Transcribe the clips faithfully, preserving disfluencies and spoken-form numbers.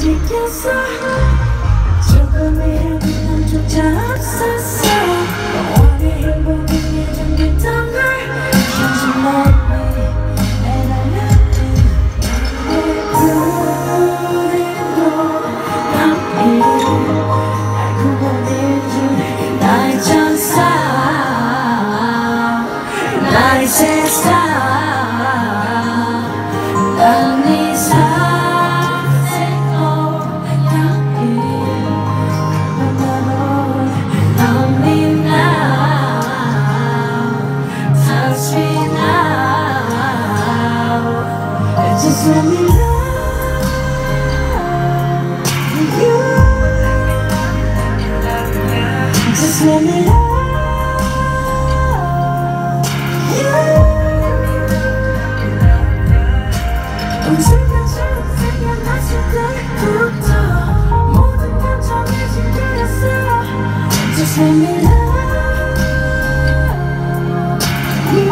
지켰어. 조금이라도 남조차 없었어. 너와의 행복이 예정됐던 걸 Can't you love me and I love you. 내 눈에도 남이 알고 보낸 줄 나의 천사 나의 세상 난 네 삶의 고향이 Love me now, touch me now. Just let me love you. Just let me love you. 움직여주는 생각났을 때부터 모든 감정이 징그렸어. Just let me love you.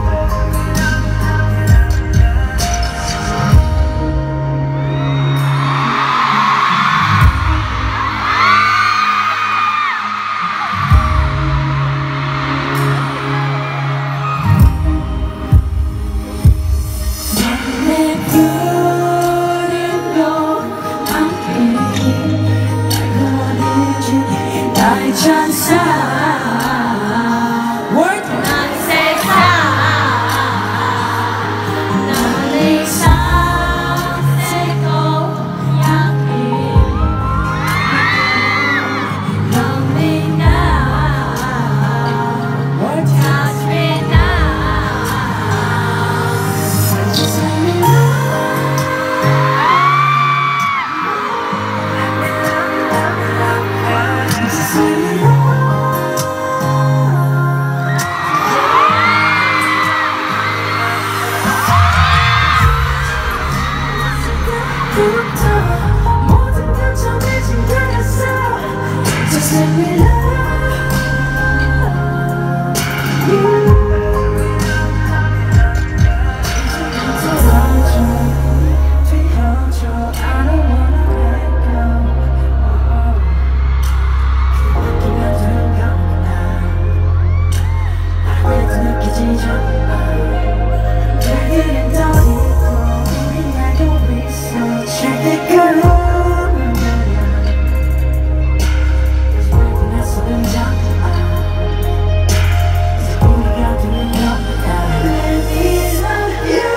내 푸른 벽만이 날 구원해준 나의 천사 Word 나의 세상 나의 삶의 고향이 Love me now, touch me now. Just let me Just let me 부터 모든 감정이 징그렸어. Just let me love you. 들어줘, 뒤어줘, I don't wanna let go. 기분 두려운 날 하늘에도 느껴지죠. 내게는 더 있고 우린 알고 있어. 절대 그러면 다시 밝은 낯선 장아 이제 우리가 되는 거야. Let me love you.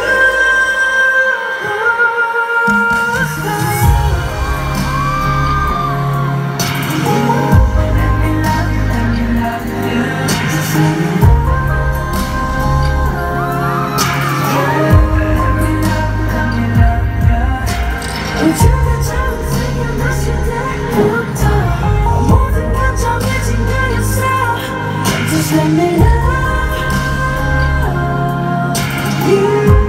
Let me love, let me love you. Just let me love you. Let me love, let me love you. 우주가 처음 생겨났을 때부터 모든 감정이 징그렸어. Just let me love you.